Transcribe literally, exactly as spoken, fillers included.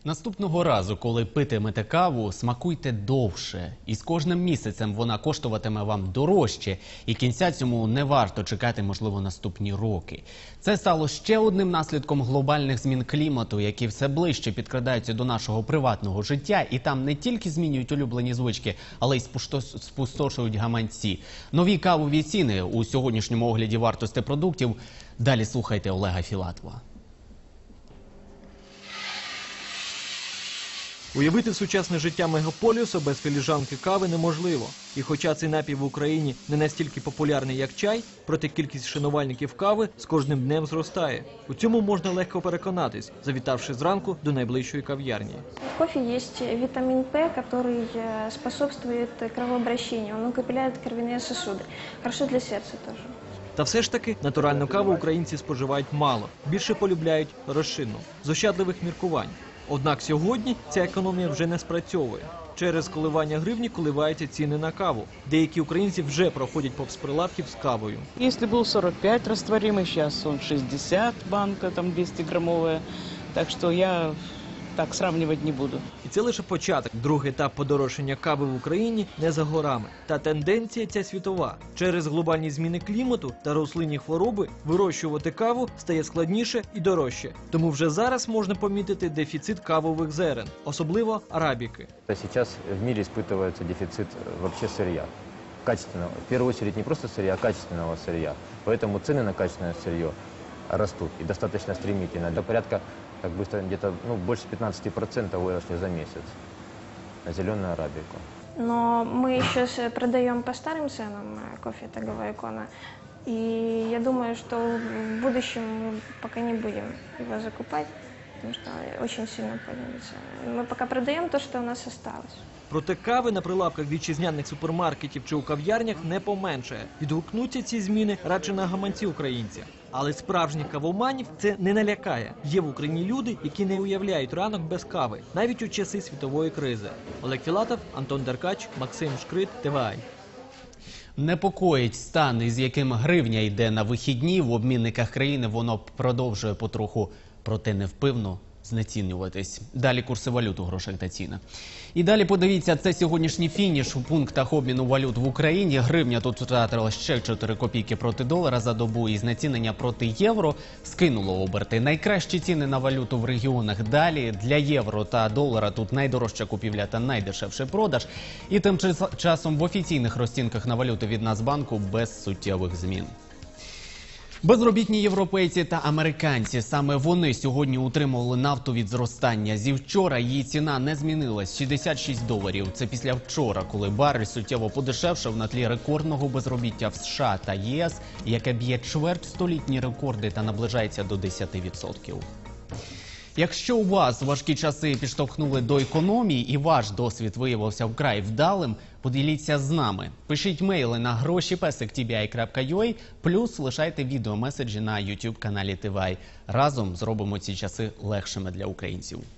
Наступного разу, коли питимете каву, смакуйте довше. І з кожним місяцем вона коштуватиме вам дорожче. І кінця цьому не варто чекати, можливо, наступні роки. Це стало ще одним наслідком глобальних змін клімату, які все ближче підкрадаються до нашого приватного життя. І там не тільки змінюють улюблені звички, але й спустошують гаманці. Нові кавові ціни у сьогоднішньому огляді вартості продуктів. Далі слухайте Олега Філатова. Уявити сучасне життя мегаполісу без філіжанки кави неможливо. І хоча цей напій в Україні не настільки популярний, як чай, проте кількість шанувальників кави з кожним днем зростає. У цьому можна легко переконатись, завітавши зранку до найближчої кав'ярні. В кофе есть витамин П, который способствует кровообращению, он укрепляет кровяные сосуды. Хорошо для сердца тоже. Та все ж таки натуральну каву українці споживають мало, більше полюбляють розчинну, з ощадливих міркувань. Однак сьогодні ця економія вже не спрацьовує. Через коливання гривні коливаються ціни на каву. Деякі українці вже проходять повз прилавків з кавою. Если был сорок пять растворимый, сейчас он шестьдесят, банка там двести граммовая. Так что я так сравнивать не буду. І це лише початок. Другий етап подорожчання кави в Україні не за горами. Та тенденція ця світова. Через глобальні зміни клімату та рослинні хвороби вирощувати каву стає складніше і дорожче. Тому вже зараз можна помітити дефіцит кавових зерен, особливо арабіки. Сейчас в мире испытывается дефицит вообще сырья. Качественного. В первую очередь не просто сырья, а качественного сырья. Поэтому цены на качественное сырье растут и достаточно стремительно. До порядка как быстро, где-то ну, больше пятнадцати процентов выросли за месяц на зеленую арабику. Но мы еще продаем по старым ценам кофе «Торговая икона». И я думаю, что в будущем мы пока не будем его закупать, потому что очень сильно поднимется. Мы пока продаем то, что у нас осталось. Проте кави на прилавках вітчизняних супермаркетів чи у кав'ярнях не поменшає. Відгукнуться ці зміни радше на гаманці українця. Але справжніх кавоманів це не налякає. Є в Україні люди, які не уявляють ранок без кави, навіть у часи світової кризи. Олег Філатов, Антон Деркач, Максим Шкрит, ТВА. Непокоїть стан, із яким гривня йде на вихідні. В обмінниках країни воно продовжує потроху, проте невпевно, знецінюватись. Далі курси валют у грошах та цінах. І далі подивіться, це сьогоднішній фініш у пунктах обміну валют в Україні. Гривня тут втратила ще чотири копійки проти долара за добу, і знецінення проти євро скинуло оберти. Найкращі ціни на валюту в регіонах далі. Для євро та долара тут найдорожча купівля та найдешевший продаж. І тим часом в офіційних розцінках на валюту від Нацбанку без суттєвих змін. Безробітні європейці та американці. Саме вони сьогодні утримували нафту від зростання. Зі вчора її ціна не змінилась – шістдесят шість доларів. Це після вчора, коли барель суттєво подешевшав на тлі рекордного безробіття в США та ЄС, яке б'є чвертьстолітні рекорди та наближається до десяти відсотків. Якщо у вас важкі часи підштовхнули до економії і ваш досвід виявився вкрай вдалим, поділіться з нами. Пишіть мейли на гроші песик ті бі ай крапка ю а, плюс лишайте відеомеседжі на ютуб каналі ТВА. Разом зробимо ці часи легшими для українців.